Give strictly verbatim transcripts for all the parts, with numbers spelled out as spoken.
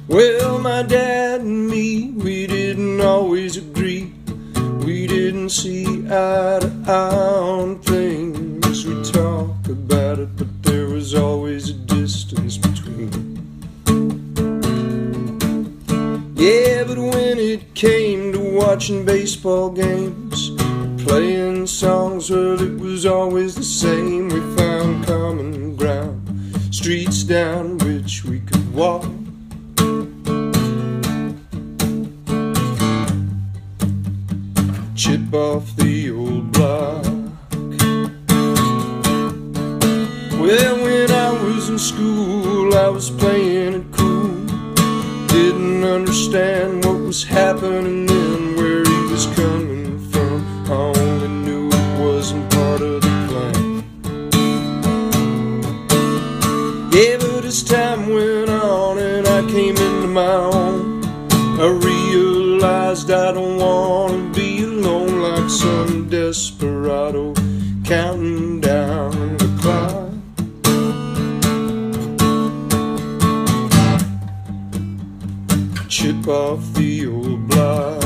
Well, my dad and me, we didn't always agree. We didn't see eye to eye on things. We talk about it, but there was always a distance between. Yeah, but when it came to watching baseball games, playing songs, well, it was always the same. We found common ground, streets down which we could walk. Chip off the old block. Well, when I was in school, I was playing it cool. Didn't understand what was happening then, where he was coming from. I only knew it wasn't part of the plan. Yeah, but as time went on and I came into my own, I realized I don't want to be alone like some desperado counting down the clock. Chip off the old block.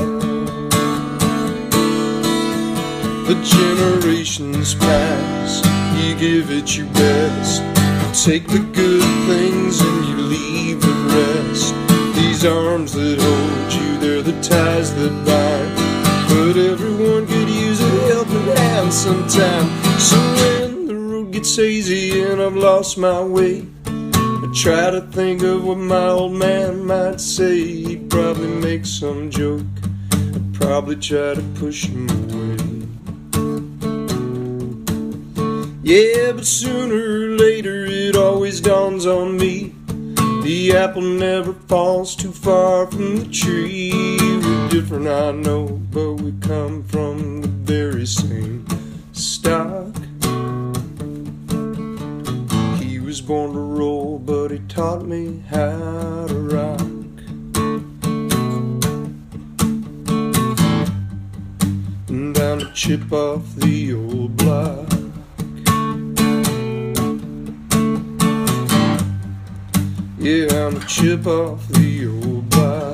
The generations pass, you give it your best. You take the good things and you leave the rest. These arms that hold you, they're the ties that bind. But everyone could use a helping hand sometime. So when the road gets hazy and I've lost my way, I try to think of what my old man might say. He'd probably make some joke, I'd probably try to push him away. Yeah, but sooner or later it always dawns on me, the apple never falls too far from the tree. We're different, I know, but we come from the very same stock. He was born to roll, but he taught me how to rock. And I'm to chip off the old block. Yeah, I'm a chip off the old block.